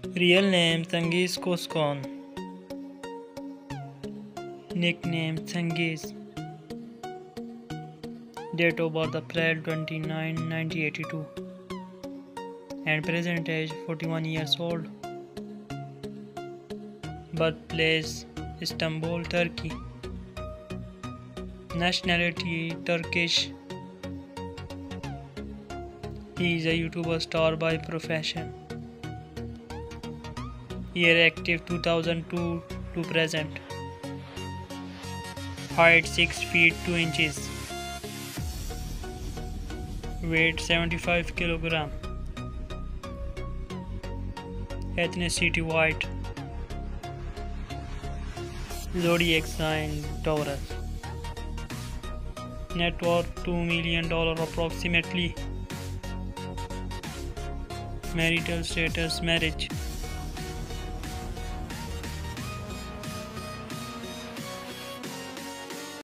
Real name Cengiz Coskun. Nickname Cengiz. Date of birth April 29, 1982. And present age 41 years old. Birthplace Istanbul, Turkey. Nationality Turkish. He is a YouTuber star by profession. Year active 2002 to present. Height 6 feet 2 inches. Weight 75 kg. Ethnicity white. Zodiac sign Taurus. Net worth $2 million approximately. Marital status marriage.